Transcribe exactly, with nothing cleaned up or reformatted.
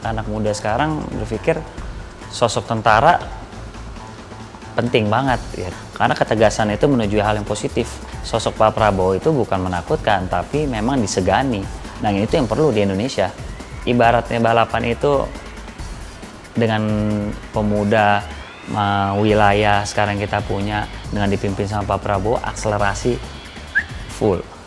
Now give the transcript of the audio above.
anak-anak muda sekarang berpikir sosok tentara penting banget ya, karena ketegasan itu menuju hal yang positif. Sosok Pak Prabowo itu bukan menakutkan, tapi memang disegani. Nah itu yang perlu di Indonesia. Ibaratnya balapan itu dengan pemuda uh, wilayah sekarang kita punya, dengan dipimpin sama Pak Prabowo, akselerasi full.